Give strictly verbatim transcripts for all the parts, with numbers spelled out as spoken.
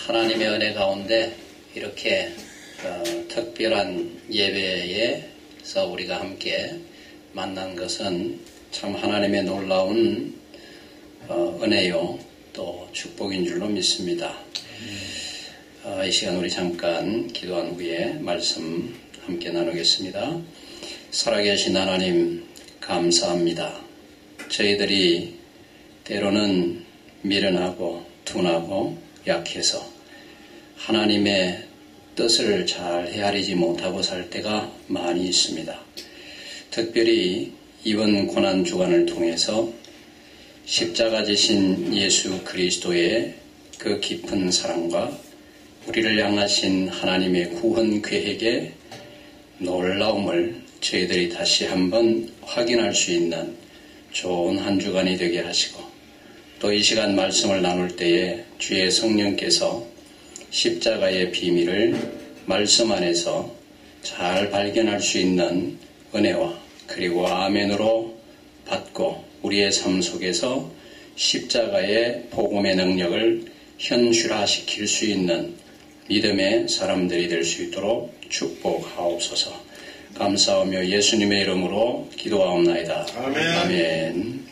하나님의 은혜 가운데 이렇게 어, 특별한 예배에서 우리가 함께 만난 것은 참 하나님의 놀라운 어, 은혜요 또 축복인 줄로 믿습니다. 어, 이 시간 우리 잠깐 기도한 후에 말씀 함께 나누겠습니다. 살아계신 하나님 감사합니다. 저희들이 때로는 미련하고 둔하고 약해서 하나님의 뜻을 잘 헤아리지 못하고 살 때가 많이 있습니다. 특별히 이번 고난주간을 통해서 십자가 지신 예수 그리스도의 그 깊은 사랑과 우리를 향하신 하나님의 구원 계획의 놀라움을 저희들이 다시 한번 확인할 수 있는 좋은 한 주간이 되게 하시고 또 이 시간 말씀을 나눌 때에 주의 성령께서 십자가의 비밀을 말씀 안에서 잘 발견할 수 있는 은혜와 그리고 아멘으로 받고 우리의 삶 속에서 십자가의 복음의 능력을 현실화시킬 수 있는 믿음의 사람들이 될 수 있도록 축복하옵소서. 감사하며 예수님의 이름으로 기도하옵나이다. 아멘. 아멘.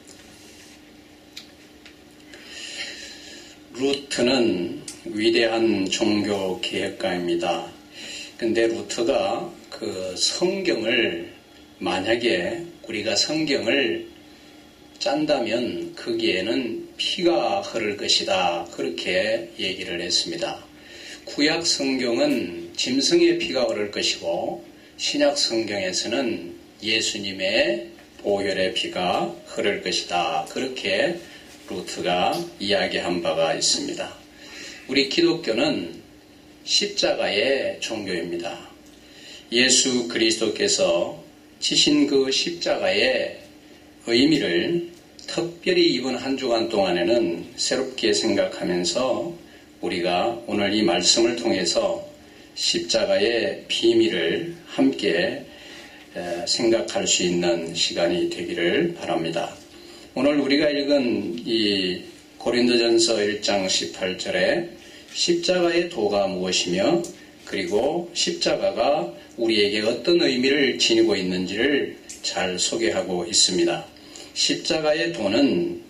루트는 위대한 종교 개혁가입니다. 근데 루트가 그 성경을 만약에 우리가 성경을 짠다면 거기에는 피가 흐를 것이다. 그렇게 얘기를 했습니다. 구약 성경은 짐승의 피가 흐를 것이고 신약 성경에서는 예수님의 보혈의 피가 흐를 것이다. 그렇게 루트가 이야기한 바가 있습니다. 우리 기독교는 십자가의 종교입니다. 예수 그리스도께서 지신 그 십자가의 의미를 특별히 이번 한 주간 동안에는 새롭게 생각하면서 우리가 오늘 이 말씀을 통해서 십자가의 비밀을 함께 생각할 수 있는 시간이 되기를 바랍니다. 오늘 우리가 읽은 이 고린도전서 일 장 십팔 절에 십자가의 도가 무엇이며 그리고 십자가가 우리에게 어떤 의미를 지니고 있는지를 잘 소개하고 있습니다. 십자가의 도는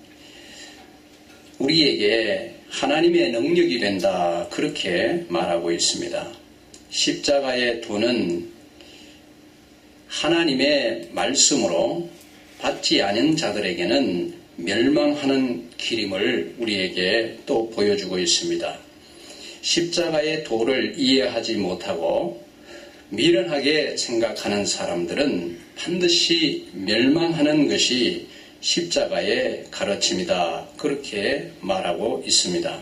우리에게 하나님의 능력이 된다 그렇게 말하고 있습니다. 십자가의 도는 하나님의 말씀으로 받지 않은 자들에게는 멸망하는 길임을 우리에게 또 보여주고 있습니다. 십자가의 도를 이해하지 못하고 미련하게 생각하는 사람들은 반드시 멸망하는 것이 십자가의 가르침이다. 그렇게 말하고 있습니다.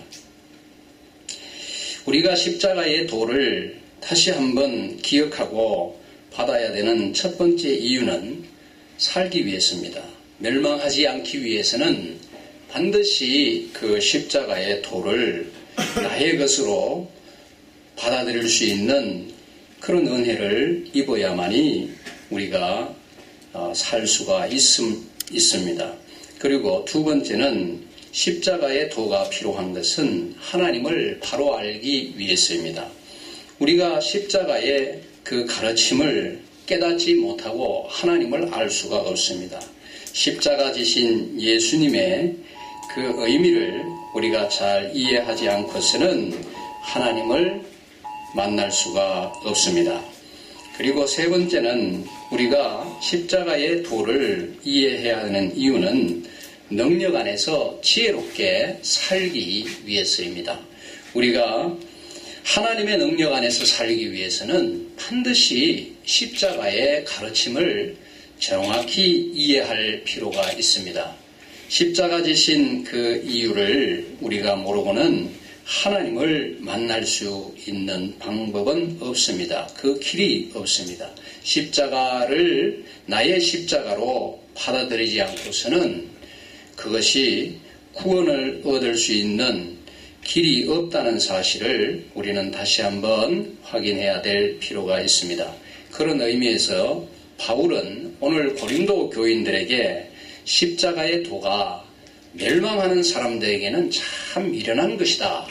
우리가 십자가의 도를 다시 한번 기억하고 받아야 되는 첫 번째 이유는 살기 위해서입니다. 멸망하지 않기 위해서는 반드시 그 십자가의 도를 나의 것으로 받아들일 수 있는 그런 은혜를 입어야만이 우리가 살 수가 있음, 있습니다. 그리고 두 번째는 십자가의 도가 필요한 것은 하나님을 바로 알기 위해서입니다. 우리가 십자가의 그 가르침을 깨닫지 못하고 하나님을 알 수가 없습니다. 십자가 지신 예수님의 그 의미를 우리가 잘 이해하지 않고서는 하나님을 만날 수가 없습니다. 그리고 세 번째는 우리가 십자가의 도를 이해해야 하는 이유는 능력 안에서 지혜롭게 살기 위해서입니다. 우리가 하나님의 능력 안에서 살기 위해서는 반드시 십자가의 가르침을 정확히 이해할 필요가 있습니다. 십자가 지신 그 이유를 우리가 모르고는 하나님을 만날 수 있는 방법은 없습니다. 그 길이 없습니다. 십자가를 나의 십자가로 받아들이지 않고서는 그것이 구원을 얻을 수 있는 길이 없다는 사실을 우리는 다시 한번 확인해야 될 필요가 있습니다. 그런 의미에서 바울은 오늘 고린도 교인들에게 십자가의 도가 멸망하는 사람들에게는 참 미련한 것이다.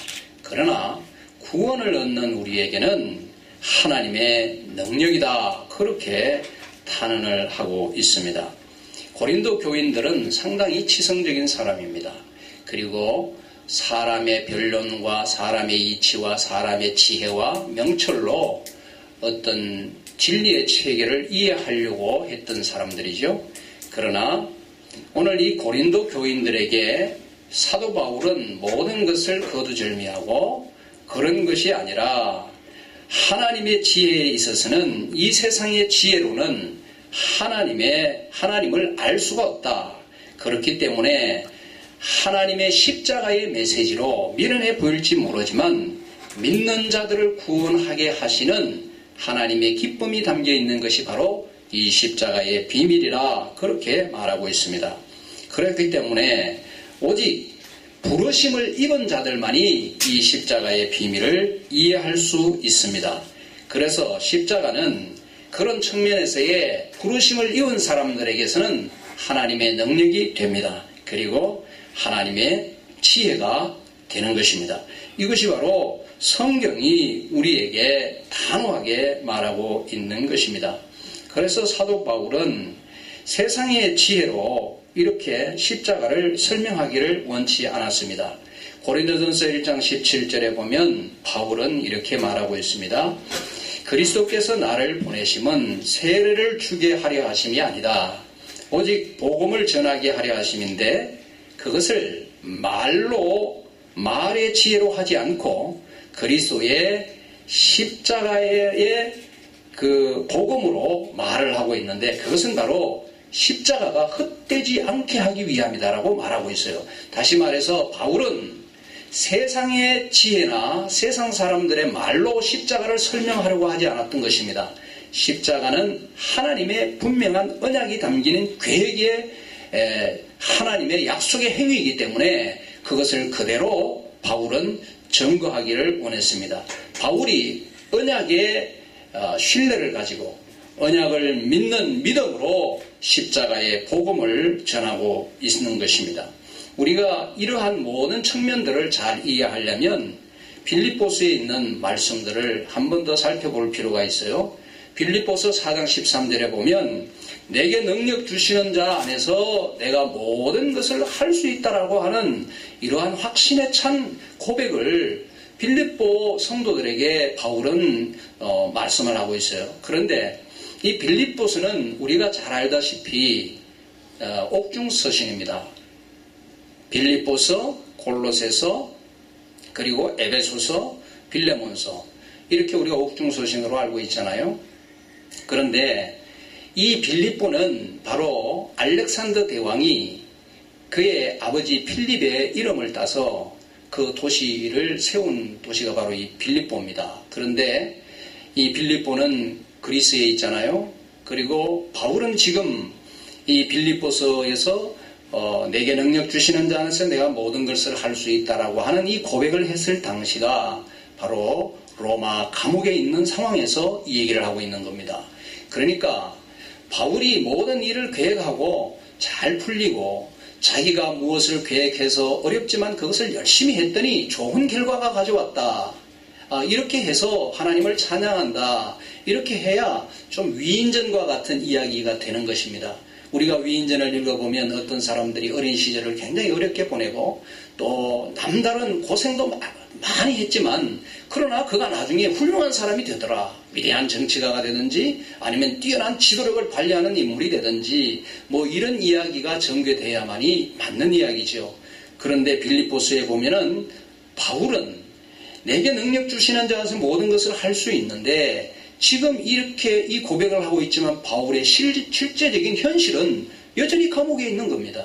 그러나 구원을 얻는 우리에게는 하나님의 능력이다. 그렇게 탄원을 하고 있습니다. 고린도 교인들은 상당히 치성적인 사람입니다. 그리고 사람의 변론과 사람의 이치와 사람의 지혜와 명철로 어떤 진리의 체계를 이해하려고 했던 사람들이죠. 그러나 오늘 이 고린도 교인들에게 사도 바울은 모든 것을 거두절미하고 그런 것이 아니라 하나님의 지혜에 있어서는 이 세상의 지혜로는 하나님의, 하나님을 알 수가 없다. 그렇기 때문에 하나님의 십자가의 메시지로 미련해 보일지 모르지만 믿는 자들을 구원하게 하시는 하나님의 기쁨이 담겨 있는 것이 바로 이 십자가의 비밀이라 그렇게 말하고 있습니다. 그렇기 때문에 오직 부르심을 입은 자들만이 이 십자가의 비밀을 이해할 수 있습니다. 그래서 십자가는 그런 측면에서의 부르심을 입은 사람들에게서는 하나님의 능력이 됩니다. 그리고 하나님의 지혜가 되는 것입니다. 이것이 바로 성경이 우리에게 단호하게 말하고 있는 것입니다. 그래서 사도 바울은 세상의 지혜로 이렇게 십자가를 설명하기를 원치 않았습니다. 고린도전서 일 장 십칠 절에 보면 바울은 이렇게 말하고 있습니다. 그리스도께서 나를 보내심은 세례를 주게 하려 하심이 아니다. 오직 복음을 전하게 하려 하심인데 그것을 말로 말의 지혜로 하지 않고 그리스도의 십자가의 그 복음으로 말을 하고 있는데 그것은 바로 십자가가 헛되지 않게 하기 위함이다라고 말하고 있어요. 다시 말해서 바울은 세상의 지혜나 세상 사람들의 말로 십자가를 설명하려고 하지 않았던 것입니다. 십자가는 하나님의 분명한 언약이 담기는 계획의 에, 하나님의 약속의 행위이기 때문에 그것을 그대로 바울은 증거하기를 원했습니다. 바울이 언약의 어, 신뢰를 가지고 언약을 믿는 믿음으로 십자가의 복음을 전하고 있는 것입니다. 우리가 이러한 모든 측면들을 잘 이해하려면 빌립보서에 있는 말씀들을 한 번 더 살펴볼 필요가 있어요. 빌립보서 사 장 십삼 절에 보면 내게 능력 주시는 자 안에서 내가 모든 것을 할 수 있다라고 하는 이러한 확신에 찬 고백을 빌립보 성도들에게 바울은 어, 말씀을 하고 있어요. 그런데 이 빌립보서는 우리가 잘 알다시피 어, 옥중서신입니다. 빌립보서, 골로새서, 그리고 에베소서, 빌레몬서 이렇게 우리가 옥중서신으로 알고 있잖아요. 그런데 이 빌립보는 바로 알렉산더 대왕이 그의 아버지 필립의 이름을 따서 그 도시를 세운 도시가 바로 이 빌립보입니다. 그런데 이 빌립보는 그리스에 있잖아요. 그리고 바울은 지금 이 빌립보서에서 어, 내게 능력 주시는 자 안에서 내가 모든 것을 할 수 있다라고 하는 이 고백을 했을 당시가 바로 로마 감옥에 있는 상황에서 이 얘기를 하고 있는 겁니다. 그러니까 바울이 모든 일을 계획하고 잘 풀리고 자기가 무엇을 계획해서 어렵지만 그것을 열심히 했더니 좋은 결과가 가져왔다. 아, 이렇게 해서 하나님을 찬양한다. 이렇게 해야 좀 위인전과 같은 이야기가 되는 것입니다. 우리가 위인전을 읽어보면 어떤 사람들이 어린 시절을 굉장히 어렵게 보내고 또 남다른 고생도 많이 했지만 그러나 그가 나중에 훌륭한 사람이 되더라. 위대한 정치가가 되든지 아니면 뛰어난 지도력을 발휘하는 인물이 되든지 뭐 이런 이야기가 전개돼야만이 맞는 이야기죠. 그런데 빌립보서에 보면은 바울은 내게 능력 주시는 자에서 모든 것을 할 수 있는데 지금 이렇게 이 고백을 하고 있지만 바울의 실, 실제적인 현실은 여전히 감옥에 있는 겁니다.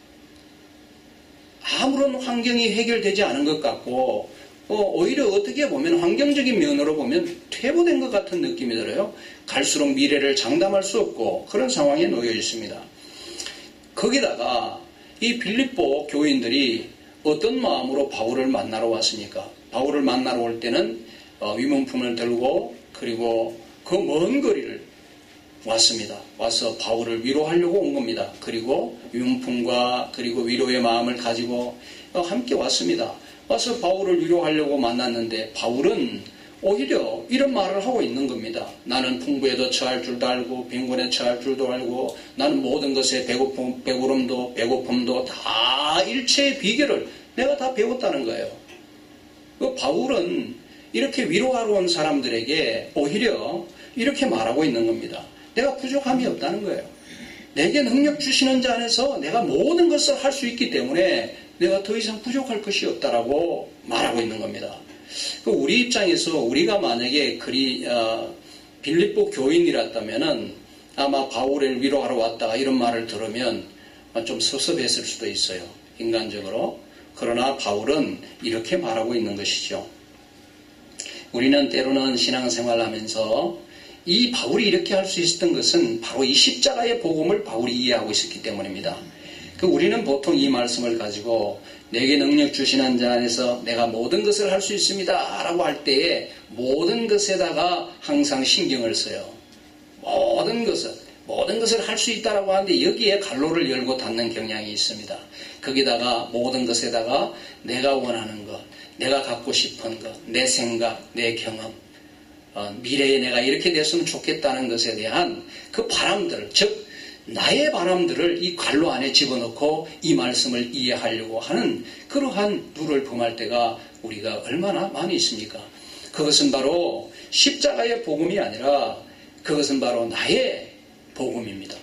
아무런 환경이 해결되지 않은 것 같고 어, 오히려 어떻게 보면 환경적인 면으로 보면 퇴보된 것 같은 느낌이 들어요. 갈수록 미래를 장담할 수 없고 그런 상황에 놓여 있습니다. 거기다가 이 빌립보 교인들이 어떤 마음으로 바울을 만나러 왔습니까? 바울을 만나러 올 때는 어, 위문품을 들고 그리고 그 먼 거리를 왔습니다. 와서 바울을 위로하려고 온 겁니다. 그리고 위문품과 그리고 위로의 마음을 가지고 함께 왔습니다. 와서 바울을 위로하려고 만났는데 바울은 오히려 이런 말을 하고 있는 겁니다. 나는 풍부에도 처할 줄도 알고 빈곤에 처할 줄도 알고 나는 모든 것에 배고픔, 배부름도 배고픔도 다 일체의 비결을 내가 다 배웠다는 거예요. 그 바울은 이렇게 위로하러 온 사람들에게 오히려 이렇게 말하고 있는 겁니다. 내가 부족함이 없다는 거예요. 내게 능력 주시는 자 안에서 내가 모든 것을 할 수 있기 때문에 내가 더 이상 부족할 것이 없다라고 말하고 있는 겁니다. 우리 입장에서 우리가 만약에 그리 어, 빌립보 교인이랐다면은 아마 바울을 위로하러 왔다가 이런 말을 들으면 좀 섭섭했을 수도 있어요. 인간적으로. 그러나 바울은 이렇게 말하고 있는 것이죠. 우리는 때로는 신앙생활을 하면서 이 바울이 이렇게 할 수 있었던 것은 바로 이 십자가의 복음을 바울이 이해하고 있었기 때문입니다. 그 우리는 보통 이 말씀을 가지고 내게 능력 주시는 자 안에서 내가 모든 것을 할 수 있습니다 라고 할 때에 모든 것에다가 항상 신경을 써요. 모든 것을 모든 것을 할 수 있다라고 하는데 여기에 갈로를 열고 닫는 경향이 있습니다. 거기다가 모든 것에다가 내가 원하는 것, 내가 갖고 싶은 것, 내 생각, 내 경험, 어, 미래에 내가 이렇게 됐으면 좋겠다는 것에 대한 그 바람들, 즉 나의 바람들을 이 관로 안에 집어넣고 이 말씀을 이해하려고 하는 그러한 누를 범할 때가 우리가 얼마나 많이 있습니까? 그것은 바로 십자가의 복음이 아니라 그것은 바로 나의 복음입니다.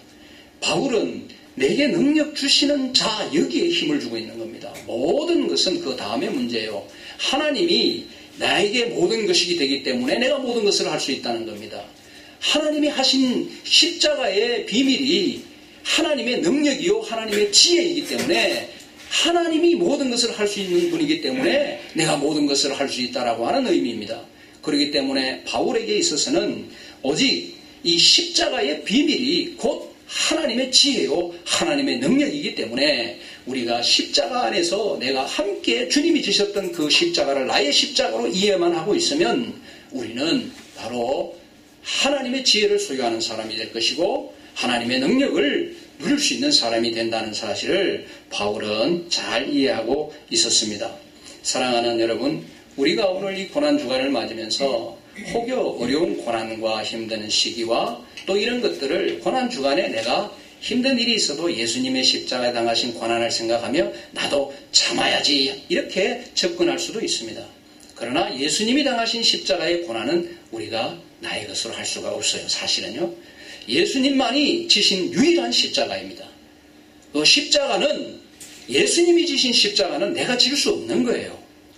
바울은 내게 능력 주시는 자 여기에 힘을 주고 있는 겁니다. 모든 것은 그 다음의 문제예요. 하나님이 나에게 모든 것이 되기 때문에 내가 모든 것을 할 수 있다는 겁니다. 하나님이 하신 십자가의 비밀이 하나님의 능력이요 하나님의 지혜이기 때문에 하나님이 모든 것을 할 수 있는 분이기 때문에 내가 모든 것을 할 수 있다라고 하는 의미입니다. 그렇기 때문에 바울에게 있어서는 오직 이 십자가의 비밀이 곧 하나님의 지혜요 하나님의 능력이기 때문에 우리가 십자가 안에서 내가 함께 주님이 지셨던 그 십자가를 나의 십자가로 이해만 하고 있으면 우리는 바로 하나님의 지혜를 소유하는 사람이 될 것이고 하나님의 능력을 누릴 수 있는 사람이 된다는 사실을 바울은 잘 이해하고 있었습니다. 사랑하는 여러분, 우리가 오늘 이 고난주간을 맞으면서 혹여 어려운 고난과 힘든 시기와 또 이런 것들을 고난주간에 내가 힘든 일이 있어도 예수님의 십자가에 당하신 고난을 생각하며 나도 참아야지 이렇게 접근할 수도 있습니다. 그러나 예수님이 당하신 십자가의 고난은 우리가 나의 것으로 할 수가 없어요. 사실은요. 예수님만이 지신 유일한 십자가입니다. 그 십자가는 예수님이 지신 십자가는 내가 질 수 없는 거예요.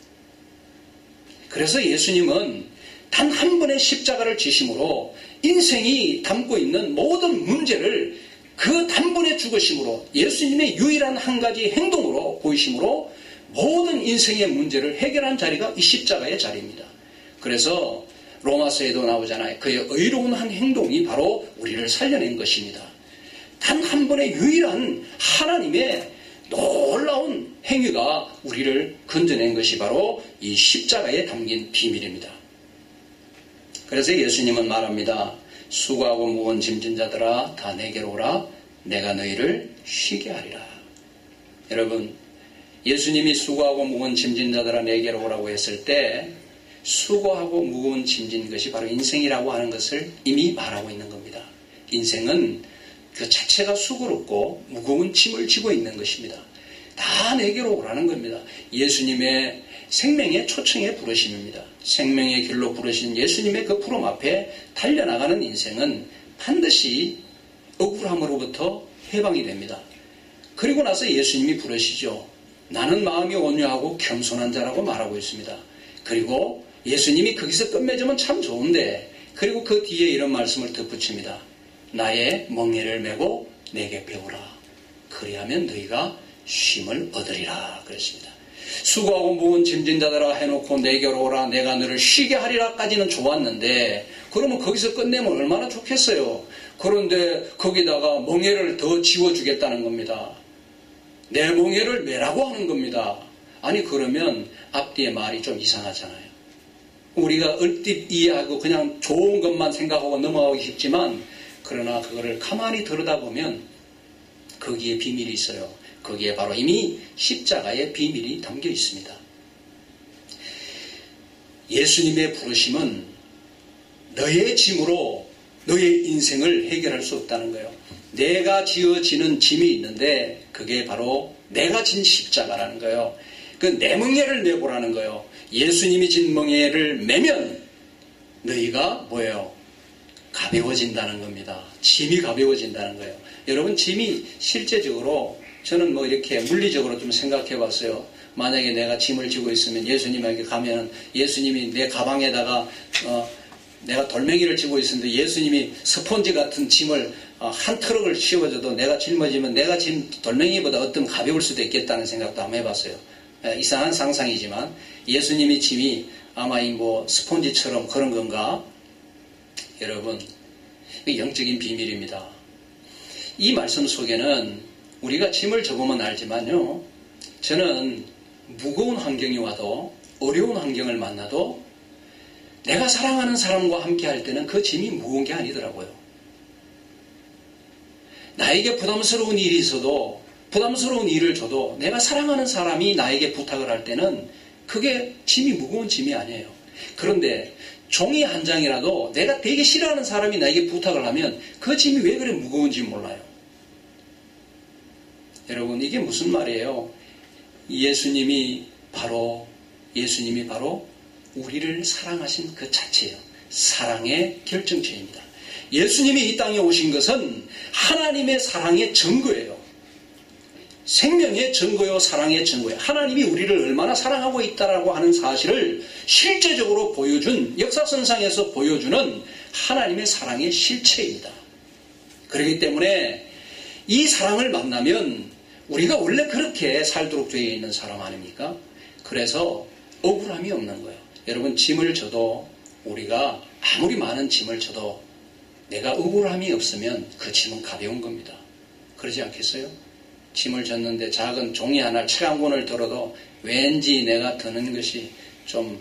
그래서 예수님은 단 한 번의 십자가를 지심으로 인생이 담고 있는 모든 문제를 그 단번에 죽으심으로 예수님의 유일한 한 가지 행동으로 보이심으로 모든 인생의 문제를 해결한 자리가 이 십자가의 자리입니다. 그래서 로마서에도 나오잖아요. 그의 의로운 한 행동이 바로 우리를 살려낸 것입니다. 단 한 번의 유일한 하나님의 놀라운 행위가 우리를 건져낸 것이 바로 이 십자가에 담긴 비밀입니다. 그래서 예수님은 말합니다. 수고하고 무거운 짐진 자들아 다 내게로 오라 내가 너희를 쉬게 하리라. 여러분, 예수님이 수고하고 무거운 짐진 자들아 내게로 오라고 했을 때 수고하고 무거운 짐진 것이 바로 인생이라고 하는 것을 이미 말하고 있는 겁니다. 인생은 그 자체가 수고롭고 무거운 짐을 지고 있는 것입니다. 다 내게로 오라는 겁니다. 예수님의 생명의 초청에 부르심입니다. 생명의 길로 부르신 예수님의 그 부름 앞에 달려나가는 인생은 반드시 억울함으로부터 해방이 됩니다. 그리고 나서 예수님이 부르시죠. 나는 마음이 온유하고 겸손한 자라고 말하고 있습니다. 그리고 예수님이 거기서 끝맺으면 참 좋은데 그리고 그 뒤에 이런 말씀을 덧붙입니다. 나의 멍에를 메고 내게 배우라. 그리하면 너희가 쉼을 얻으리라 그랬습니다. 수고하고 무거운 짐진 자들아 해놓고 내게로 오라 내가 너를 쉬게 하리라까지는 좋았는데 그러면 거기서 끝내면 얼마나 좋겠어요. 그런데 거기다가 멍에를 더 지워주겠다는 겁니다. 내 멍에를 메라고 하는 겁니다. 아니 그러면 앞뒤의 말이 좀 이상하잖아요. 우리가 얼핏 이해하고 그냥 좋은 것만 생각하고 넘어가기 쉽지만 그러나 그거를 가만히 들여다보면 거기에 비밀이 있어요. 거기에 바로 이미 십자가의 비밀이 담겨 있습니다. 예수님의 부르심은 너의 짐으로 너의 인생을 해결할 수 없다는 거예요. 내가 지어지는 짐이 있는데 그게 바로 내가 진 십자가라는 거예요. 그 내 멍에를 메보라는 거예요. 예수님이 진 멍에를 메면 너희가 뭐예요? 가벼워진다는 겁니다. 짐이 가벼워진다는 거예요. 여러분, 짐이 실제적으로 저는 뭐 이렇게 물리적으로 좀 생각해 봤어요. 만약에 내가 짐을 지고 있으면 예수님에게 가면은 예수님이 내 가방에다가 어, 내가 돌멩이를 지고 있었는데 예수님이 스폰지 같은 짐을 어, 한 트럭을 씌워줘도 내가 짊어지면 내가 짐 돌멩이보다 어떤 가벼울 수도 있겠다는 생각도 한번 해봤어요. 에, 이상한 상상이지만 예수님이 짐이 아마 이 뭐 스폰지처럼 그런 건가? 여러분, 영적인 비밀입니다. 이 말씀 속에는 우리가 짐을 져보면 알지만요, 저는 무거운 환경이 와도 어려운 환경을 만나도 내가 사랑하는 사람과 함께 할 때는 그 짐이 무거운 게 아니더라고요. 나에게 부담스러운 일이 있어도 부담스러운 일을 줘도 내가 사랑하는 사람이 나에게 부탁을 할 때는 그게 짐이 무거운 짐이 아니에요. 그런데 종이 한 장이라도 내가 되게 싫어하는 사람이 나에게 부탁을 하면 그 짐이 왜 그래 무거운지 몰라요. 여러분, 이게 무슨 말이에요? 예수님이 바로 예수님이 바로 우리를 사랑하신 그 자체예요. 사랑의 결정체입니다. 예수님이 이 땅에 오신 것은 하나님의 사랑의 증거예요. 생명의 증거요, 사랑의 증거예요. 하나님이 우리를 얼마나 사랑하고 있다라고 하는 사실을 실제적으로 보여준, 역사선상에서 보여주는 하나님의 사랑의 실체입니다. 그렇기 때문에 이 사랑을 만나면 우리가 원래 그렇게 살도록 되어 있는 사람 아닙니까? 그래서 억울함이 없는 거예요. 여러분, 짐을 져도 우리가 아무리 많은 짐을 져도 내가 억울함이 없으면 그 짐은 가벼운 겁니다. 그러지 않겠어요? 짐을 졌는데 작은 종이 하나, 책 한 권을 들어도 왠지 내가 드는 것이 좀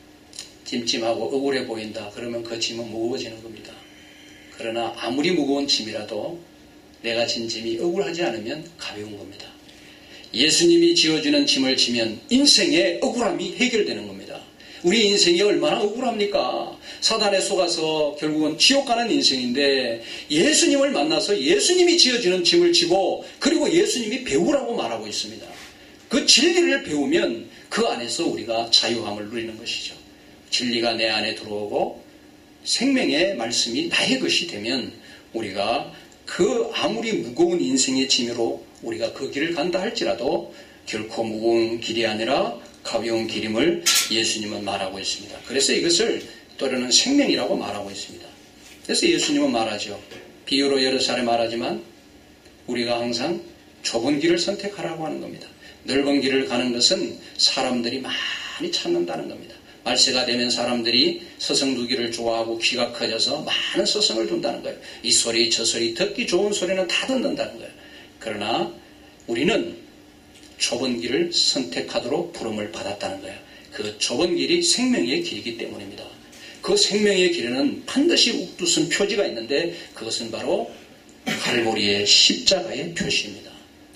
찜찜하고 억울해 보인다. 그러면 그 짐은 무거워지는 겁니다. 그러나 아무리 무거운 짐이라도 내가 진 짐이 억울하지 않으면 가벼운 겁니다. 예수님이 지어주는 짐을 지면 인생의 억울함이 해결되는 겁니다. 우리 인생이 얼마나 억울합니까? 사단에 속아서 결국은 지옥 가는 인생인데 예수님을 만나서 예수님이 지어주는 짐을 지고 그리고 예수님이 배우라고 말하고 있습니다. 그 진리를 배우면 그 안에서 우리가 자유함을 누리는 것이죠. 진리가 내 안에 들어오고 생명의 말씀이 나의 것이 되면 우리가 그 아무리 무거운 인생의 짐으로 우리가 그 길을 간다 할지라도 결코 무거운 길이 아니라 가벼운 길임을 예수님은 말하고 있습니다. 그래서 이것을 또래는 생명이라고 말하고 있습니다. 그래서 예수님은 말하죠. 비유로 여러 차례 말하지만 우리가 항상 좁은 길을 선택하라고 하는 겁니다. 넓은 길을 가는 것은 사람들이 많이 찾는다는 겁니다. 말세가 되면 사람들이 서성두기를 좋아하고 귀가 커져서 많은 서성을 둔다는 거예요. 이 소리 저 소리 듣기 좋은 소리는 다 듣는다는 거예요. 그러나 우리는 좁은 길을 선택하도록 부름을 받았다는 거예요. 그 좁은 길이 생명의 길이기 때문입니다. 그 생명의 길에는 반드시 욱두선 표지가 있는데 그것은 바로 갈보리의 십자가의 표시입니다.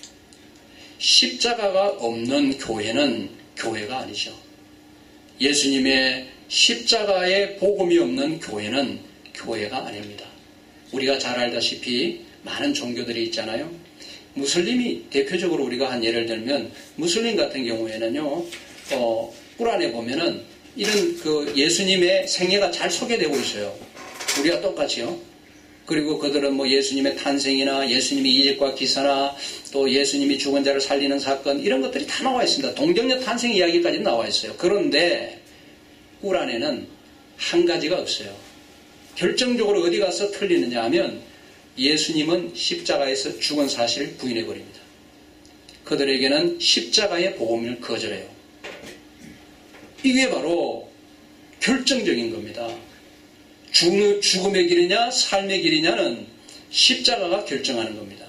십자가가 없는 교회는 교회가 아니죠. 예수님의 십자가의 복음이 없는 교회는 교회가 아닙니다. 우리가 잘 알다시피 많은 종교들이 있잖아요. 무슬림이 대표적으로 우리가 한 예를 들면 무슬림 같은 경우에는요, 어, 꾸란에 보면은 이런 그 예수님의 생애가 잘 소개되고 있어요. 우리가 똑같이요. 그리고 그들은 뭐 예수님의 탄생이나 예수님의 이적과 기사나 또 예수님이 죽은 자를 살리는 사건 이런 것들이 다 나와 있습니다. 동정녀 탄생 이야기까지 나와 있어요. 그런데 꾸란에는 한 가지가 없어요. 결정적으로 어디 가서 틀리느냐 하면 예수님은 십자가에서 죽은 사실을 부인해버립니다. 그들에게는 십자가의 복음을 거절해요. 이게 바로 결정적인 겁니다. 죽음의 길이냐 삶의 길이냐는 십자가가 결정하는 겁니다.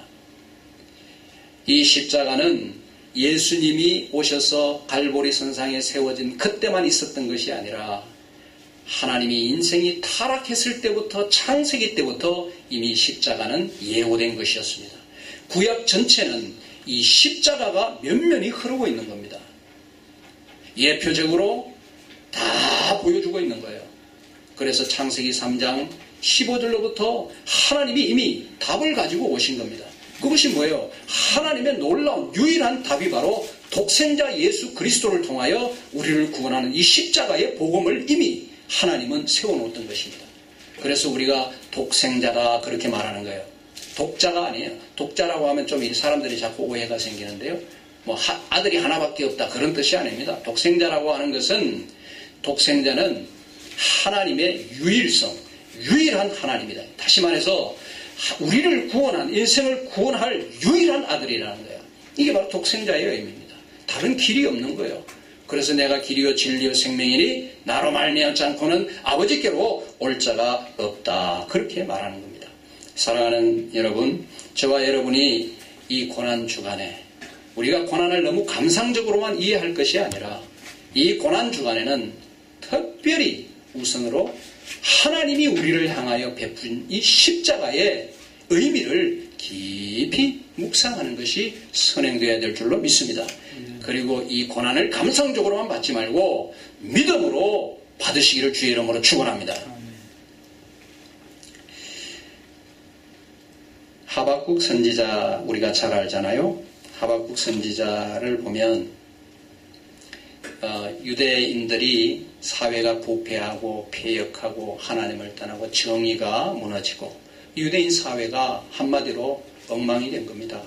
이 십자가는 예수님이 오셔서 갈보리 선상에 세워진 그때만 있었던 것이 아니라 하나님이 인생이 타락했을 때부터 창세기 때부터 이미 십자가는 예고된 것이었습니다. 구약 전체는 이 십자가가 면면이 흐르고 있는 겁니다. 예표적으로 다 보여주고 있는 거예요. 그래서 창세기 삼 장 십오 절로부터 하나님이 이미 답을 가지고 오신 겁니다. 그것이 뭐예요? 하나님의 놀라운 유일한 답이 바로 독생자 예수 그리스도를 통하여 우리를 구원하는 이 십자가의 복음을 이미 하나님은 세워놓았던 것입니다. 그래서 우리가 독생자다 그렇게 말하는 거예요. 독자가 아니에요. 독자라고 하면 좀 사람들이 자꾸 오해가 생기는데요. 뭐 하, 아들이 하나밖에 없다 그런 뜻이 아닙니다. 독생자라고 하는 것은 독생자는 하나님의 유일성, 유일한 하나님이다. 다시 말해서 우리를 구원한, 인생을 구원할 유일한 아들이라는 거예요. 이게 바로 독생자의 의미입니다. 다른 길이 없는 거예요. 그래서 내가 길이요 진리요 생명이니 나로 말미암지 않고는 아버지께로 올 자가 없다. 그렇게 말하는 겁니다. 사랑하는 여러분, 저와 여러분이 이 고난 주간에 우리가 고난을 너무 감상적으로만 이해할 것이 아니라 이 고난 주간에는 특별히 우선으로 하나님이 우리를 향하여 베푼 이 십자가의 의미를 깊이 묵상하는 것이 선행되어야 될 줄로 믿습니다. 그리고 이 고난을 감상적으로만 받지 말고 믿음으로 받으시기를 주의 이름으로 축원합니다. 하박국 선지자 우리가 잘 알잖아요. 하박국 선지자를 보면 어, 유대인들이 사회가 부패하고 폐역하고 하나님을 떠나고 정의가 무너지고 유대인 사회가 한마디로 엉망이 된 겁니다.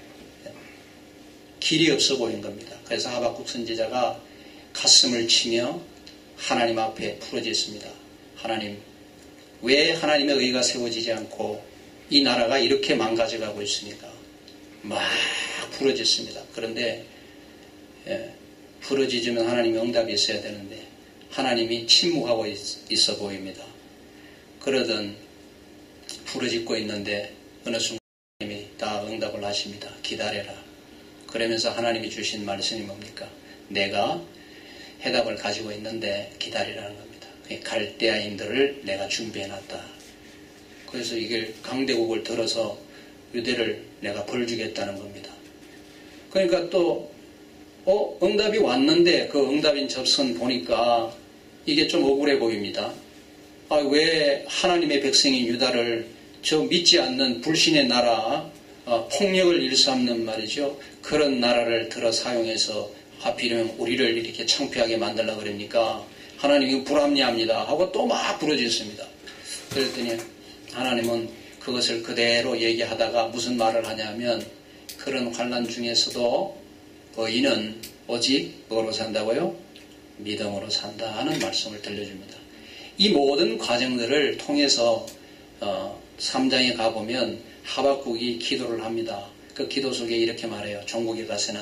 길이 없어 보인 겁니다. 그래서 하박국 선지자가 가슴을 치며 하나님 앞에 부르짖습니다. 하나님, 왜 하나님의 의가 세워지지 않고 이 나라가 이렇게 망가져가고 있습니까? 막 부르짖습니다. 그런데 예, 부르짖으면 하나님의 응답이 있어야 되는데 하나님이 침묵하고 있, 있어 보입니다. 그러던 부르짖고 있는데 어느 순간 하나님이 다 응답을 하십니다. 기다려라. 그러면서 하나님이 주신 말씀이 뭡니까? 내가 해답을 가지고 있는데 기다리라는 겁니다. 갈대아인들을 내가 준비해놨다. 그래서 이걸 강대국을 들어서 유대를 내가 벌 주겠다는 겁니다. 그러니까 또 어, 응답이 왔는데 그 응답인 접선 보니까 이게 좀 억울해 보입니다. 아, 왜 하나님의 백성인 유다를 저 믿지 않는 불신의 나라, 어, 폭력을 일삼는 말이죠. 그런 나라를 들어 사용해서 하필이면 우리를 이렇게 창피하게 만들려고 그러니까 하나님이 불합리합니다 하고 또 막 부러졌습니다. 그랬더니 하나님은 그것을 그대로 얘기하다가 무슨 말을 하냐면 그런 환난 중에서도 의인은 오직 뭐로 산다고요? 믿음으로 산다 하는 말씀을 들려줍니다. 이 모든 과정들을 통해서 어, 삼 장에 가보면 하박국이 기도를 합니다. 그 기도 속에 이렇게 말해요. 종국에 가서는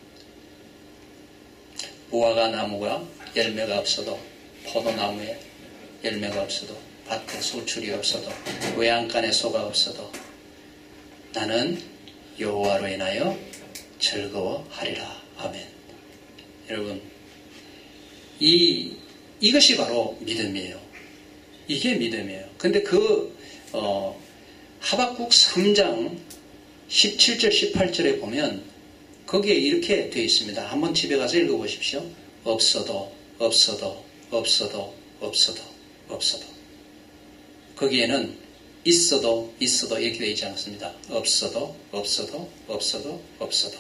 무화과 나무가 열매가 없어도 포도나무에 열매가 없어도 밭에 소출이 없어도 외양간에 소가 없어도 나는 여호와로 인하여 즐거워하리라. 아멘. 여러분, 이 이것이 바로 믿음이에요. 이게 믿음이에요. 근데 그 어, 하박국 삼 장 십칠 절 십팔 절에 보면 거기에 이렇게 되어 있습니다. 한번 집에 가서 읽어보십시오. 없어도 없어도 없어도 없어도 없어도 거기에는 있어도 있어도 이렇게 되어 있지 않습니다. 없어도 없어도 없어도 없어도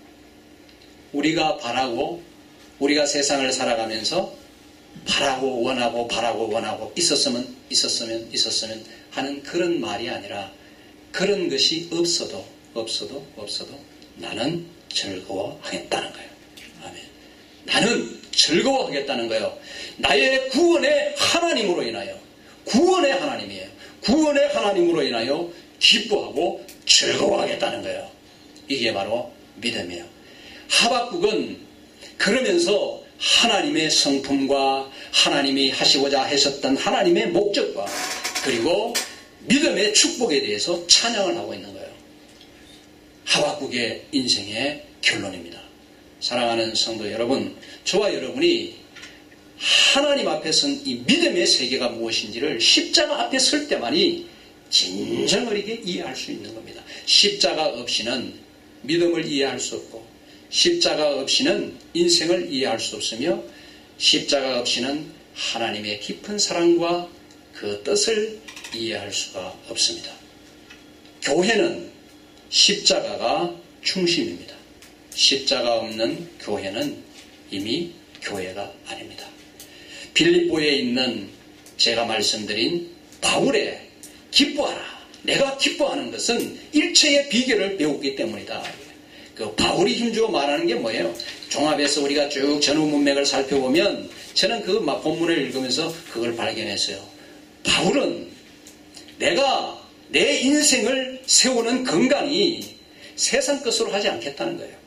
우리가 바라고 우리가 세상을 살아가면서 바라고 원하고 바라고 원하고 있었으면 있었으면 있었으면 하는 그런 말이 아니라 그런 것이 없어도 없어도 없어도 나는 즐거워하겠다는 거예요. 아멘. 나는 즐거워하겠다는 거예요. 나의 구원의 하나님으로 인하여 구원의 하나님이에요. 구원의 하나님으로 인하여 기뻐하고 즐거워하겠다는 거예요. 이게 바로 믿음이에요. 하박국은 그러면서 하나님의 성품과 하나님이 하시고자 하셨던 하나님의 목적과 그리고 믿음의 축복에 대해서 찬양을 하고 있는 거예요. 하박국의 인생의 결론입니다. 사랑하는 성도 여러분, 저와 여러분이 하나님 앞에 선 이 믿음의 세계가 무엇인지를 십자가 앞에 설 때만이 진정어리게 이해할 수 있는 겁니다. 십자가 없이는 믿음을 이해할 수 없고 십자가 없이는 인생을 이해할 수 없으며 십자가 없이는 하나님의 깊은 사랑과 그 뜻을 이해할 수가 없습니다. 교회는 십자가가 중심입니다. 십자가 없는 교회는 이미 교회가 아닙니다. 빌립보에 있는 제가 말씀드린 바울의 기뻐하라. 내가 기뻐하는 것은 일체의 비결을 배웠기 때문이다. 그 바울이 힘주어 말하는 게 뭐예요? 종합해서 우리가 쭉 전후 문맥을 살펴보면 저는 그 본문을 읽으면서 그걸 발견했어요. 바울은 내가 내 인생을 세우는 건강이 세상 것으로 하지 않겠다는 거예요.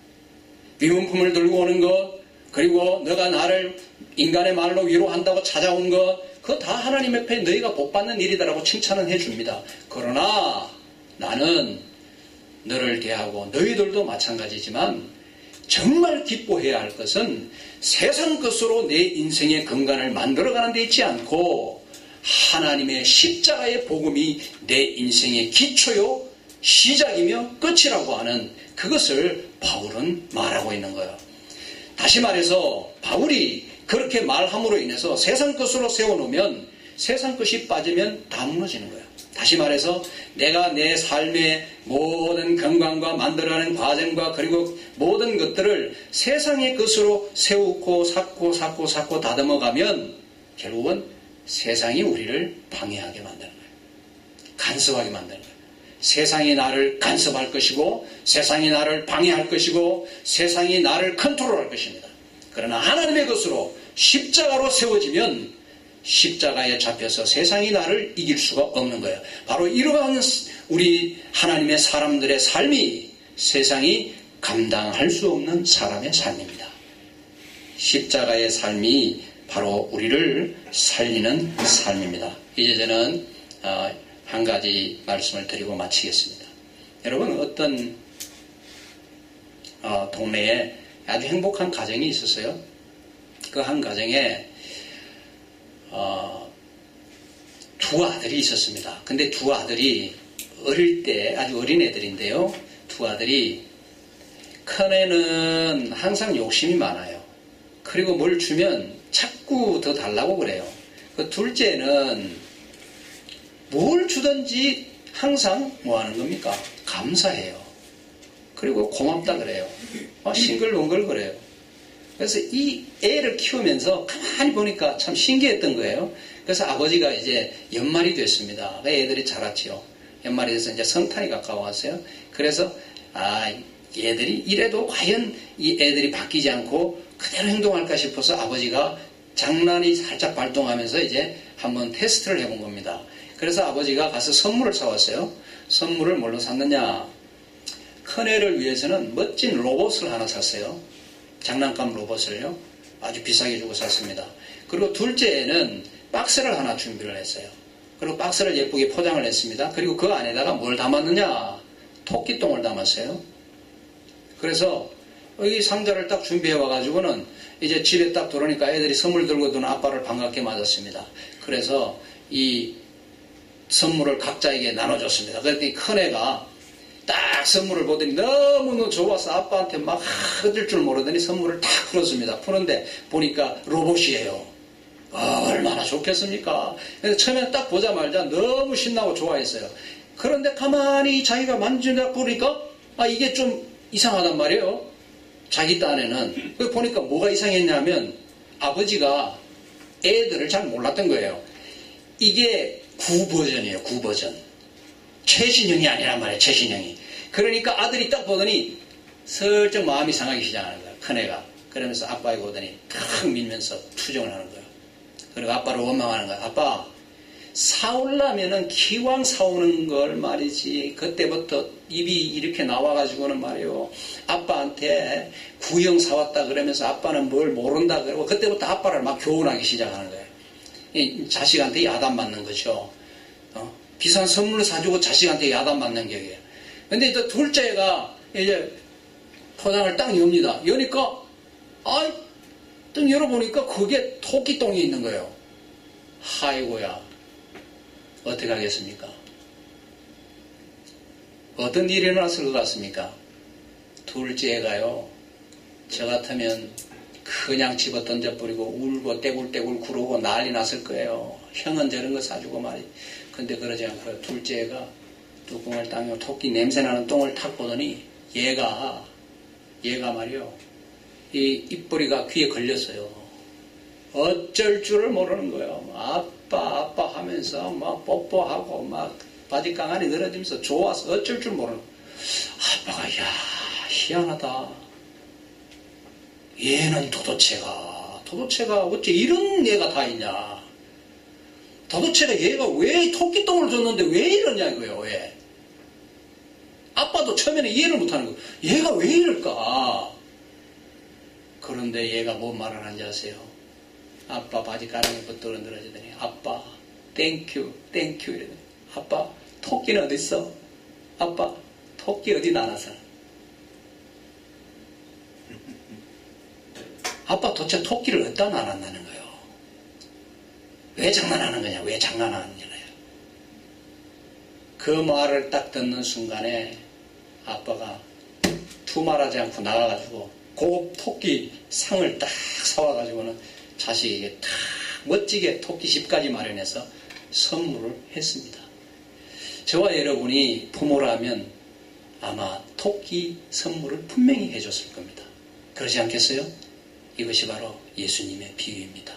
위문품을 들고 오는 것, 그리고 너가 나를 인간의 말로 위로한다고 찾아온 것, 그거 다 하나님 옆에 너희가 복받는 일이다라고 칭찬은 해줍니다. 그러나 나는 너를 대하고 너희들도 마찬가지지만 정말 기뻐해야 할 것은 세상 것으로 내 인생의 건강을 만들어가는 데 있지 않고 하나님의 십자가의 복음이 내 인생의 기초요, 시작이며 끝이라고 하는 그것을 바울은 말하고 있는 거예요. 다시 말해서 바울이 그렇게 말함으로 인해서 세상 것으로 세워놓으면 세상 것이 빠지면 다 무너지는 거예요. 다시 말해서 내가 내 삶의 모든 건강과 만들어가는 과정과 그리고 모든 것들을 세상의 것으로 세우고 쌓고 쌓고 쌓고 다듬어가면 결국은 세상이 우리를 방해하게 만드는 거예요. 간섭하게 만드는 거예요. 세상이 나를 간섭할 것이고 세상이 나를 방해할 것이고 세상이 나를 컨트롤할 것입니다. 그러나 하나님의 것으로 십자가로 세워지면 십자가에 잡혀서 세상이 나를 이길 수가 없는 거예요. 바로 이러한 우리 하나님의 사람들의 삶이 세상이 감당할 수 없는 사람의 삶입니다. 십자가의 삶이 바로 우리를 살리는 삶입니다. 이제 저는 한 가지 말씀을 드리고 마치겠습니다. 여러분, 어떤 동네에 아주 행복한 가정이 있었어요. 그 한 가정에 어, 두 아들이 있었습니다. 근데 두 아들이 어릴 때 아주 어린 애들인데요. 두 아들이 큰애는 항상 욕심이 많아요. 그리고 뭘 주면 자꾸 더 달라고 그래요. 그 둘째는 뭘 주든지 항상 뭐 하는 겁니까? 감사해요. 그리고 고맙다 그래요. 어, 싱글벙글 그래요. 그래서 이 애를 키우면서 가만히 보니까 참 신기했던 거예요. 그래서 아버지가 이제 연말이 됐습니다. 애들이 자랐지요. 연말이 돼서 이제 성탄이 가까워왔어요. 그래서 아, 얘들이 이래도 과연 이 애들이 바뀌지 않고 그대로 행동할까 싶어서 아버지가 장난이 살짝 발동하면서 이제 한번 테스트를 해본 겁니다. 그래서 아버지가 가서 선물을 사왔어요. 선물을 뭘로 샀느냐? 큰애를 위해서는 멋진 로봇을 하나 샀어요. 장난감 로봇을요. 아주 비싸게 주고 샀습니다. 그리고 둘째는 박스를 하나 준비를 했어요. 그리고 박스를 예쁘게 포장을 했습니다. 그리고 그 안에다가 뭘 담았느냐? 토끼똥을 담았어요. 그래서 이 상자를 딱 준비해 와가지고는 이제 집에 딱 들어오니까 애들이 선물 들고 드는 아빠를 반갑게 맞았습니다. 그래서 이 선물을 각자에게 나눠줬습니다. 그랬더니 큰애가 딱 선물을 보더니 너무너무 좋아서 아빠한테 막 흐들 줄 모르더니 선물을 딱 풀었습니다. 푸는데 보니까 로봇이에요. 아, 얼마나 좋겠습니까? 그래서 처음에 딱 보자마자 너무 신나고 좋아했어요. 그런데 가만히 자기가 만지다 보니까 아, 이게 좀 이상하단 말이에요. 자기 딴에는. 보니까 뭐가 이상했냐면 아버지가 애들을 잘 몰랐던 거예요. 이게 구 버전이에요. 구 버전. 최신형이 아니란 말이에요. 최신형이. 그러니까 아들이 딱 보더니 슬쩍 마음이 상하기 시작하는 거예요. 큰애가. 그러면서 아빠에게 오더니 탁 밀면서 투정을 하는 거예요. 그리고 아빠를 원망하는 거예요. 아빠, 사오려면은 기왕 사오는 걸 말이지. 그때부터 입이 이렇게 나와가지고는 말이에요. 아빠한테 구형 사왔다 그러면서 아빠는 뭘 모른다 그러고 그때부터 아빠를 막 교훈하기 시작하는 거예요. 이 자식한테 야단 맞는 거죠. 어? 비싼 선물을 사주고 자식한테 야단 맞는 격이에요. 근데 또 둘째가 이제 포장을 딱 엽니다. 여니까, 아이, 딱 열어보니까 그게 토끼똥이 있는 거예요. 아이고야. 어떻게 하겠습니까? 어떤 일이 일어났을 것 같습니까? 둘째가요, 저 같으면 그냥 집어 던져버리고 울고 떼굴떼굴 구르고 난리 났을 거예요. 형은 저런 거 사주고 말이. 근데 그러지 않고 둘째가 뚜껑을 따며 토끼 냄새나는 똥을 탁 보더니 얘가 얘가 말이요. 이 입꼬리가 귀에 걸렸어요. 어쩔 줄을 모르는 거예요. 아빠 아빠 하면서 막 뽀뽀하고 막 바디깡 안에 늘어지면서 좋아서 어쩔 줄 모르는 거예요. 아빠가 야 희한하다. 얘는 도도체가 도도체가 어째 이런 애가 다 있냐. 도도체가 얘가 왜 토끼똥을 줬는데 왜 이러냐 이거예요. 왜? 아빠도 처음에는 이해를 못하는 거예요. 얘가 왜 이럴까? 그런데 얘가 뭔 말을 하는지 아세요? 아빠 바지 가랑이 붙들어 늘어지더니 아빠 땡큐 땡큐 이러더니 아빠 토끼는 어디 있어? 아빠 토끼 어디 나나서? 아빠 도대체 토끼를 어디다 놔놨다는 거예요? 왜 장난하는 거냐? 왜 장난하는 거냐? 그 말을 딱 듣는 순간에 아빠가 두말하지 않고 나가가지고 그 토끼 상을 딱 사와가지고는 자식에게 딱 멋지게 토끼집까지 마련해서 선물을 했습니다. 저와 여러분이 부모라면 아마 토끼 선물을 분명히 해줬을 겁니다. 그러지 않겠어요? 이것이 바로 예수님의 비유입니다.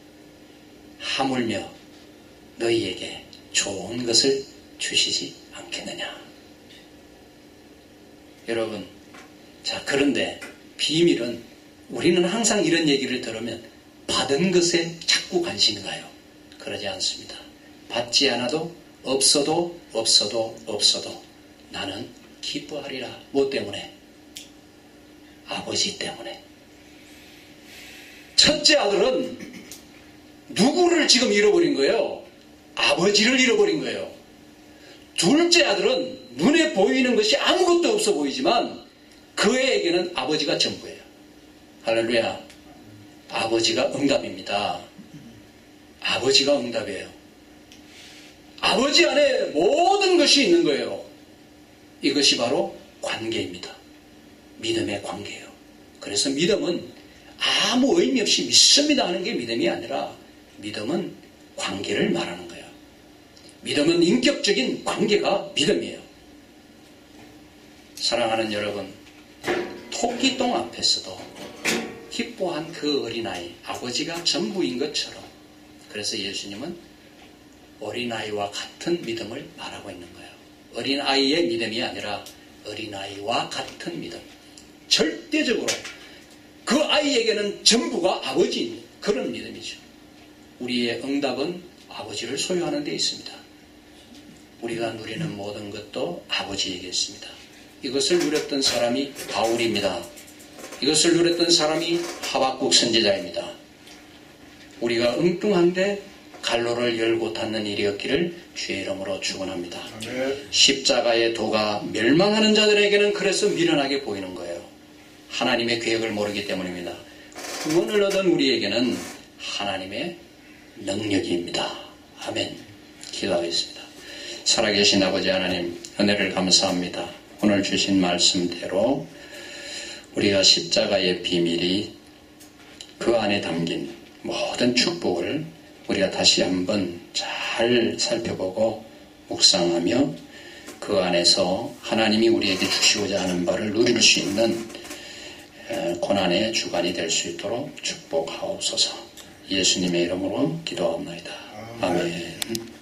하물며 너희에게 좋은 것을 주시지 않겠느냐. 여러분, 자 그런데 비밀은 우리는 항상 이런 얘기를 들으면 받은 것에 자꾸 관심이 가요. 그러지 않습니다. 받지 않아도 없어도 없어도 없어도 나는 기뻐하리라. 뭐 때문에? 아버지 때문에. 첫째 아들은 누구를 지금 잃어버린 거예요? 아버지를 잃어버린 거예요. 둘째 아들은 눈에 보이는 것이 아무것도 없어 보이지만 그 애에게는 아버지가 전부예요. 할렐루야. 아버지가 응답입니다. 아버지가 응답이에요. 아버지 안에 모든 것이 있는 거예요. 이것이 바로 관계입니다. 믿음의 관계예요. 그래서 믿음은 아무 의미 없이 믿습니다 하는 게 믿음이 아니라 믿음은 관계를 말하는 거예요. 믿음은 인격적인 관계가 믿음이에요. 사랑하는 여러분, 토끼똥 앞에서도 기뻐한 그 어린아이, 아버지가 전부인 것처럼 그래서 예수님은 어린아이와 같은 믿음을 말하고 있는 거예요. 어린아이의 믿음이 아니라 어린아이와 같은 믿음. 절대적으로 그 아이에게는 전부가 아버지인 그런 믿음이죠. 우리의 응답은 아버지를 소유하는 데 있습니다. 우리가 누리는 모든 것도 아버지에게 있습니다. 이것을 누렸던 사람이 바울입니다. 이것을 누렸던 사람이 하박국 선지자입니다. 우리가 엉뚱한데 갈로를 열고 닫는 일이 없기를 주의 이름으로 축원합니다. 십자가의 도가 멸망하는 자들에게는 그래서 미련하게 보이는 거예요. 하나님의 계획을 모르기 때문입니다. 구원을 얻은 우리에게는 하나님의 능력입니다. 아멘. 기도하겠습니다. 살아계신 아버지 하나님, 은혜를 감사합니다. 오늘 주신 말씀대로 우리가 십자가의 비밀이 그 안에 담긴 모든 축복을 우리가 다시 한번 잘 살펴보고 묵상하며 그 안에서 하나님이 우리에게 주시고자 하는 바를 누릴 수 있는 고난의 주관이 될 수 있도록 축복하옵소서. 예수님의 이름으로 기도합니다. 아멘.